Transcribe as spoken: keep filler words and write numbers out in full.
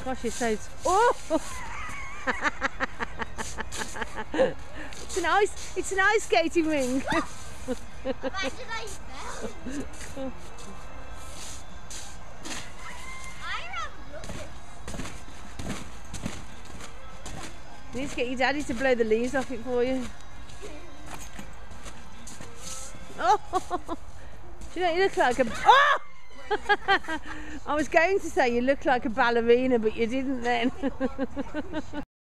Gosh, you're so... Oh! It's an ice, it's an ice skating rink. Imagine I fell. I rather love this. You need to get your daddy to blow the leaves off it for you. Oh! Do you know, you look like a... Oh! I was going to say you look like a ballerina, but you didn't then.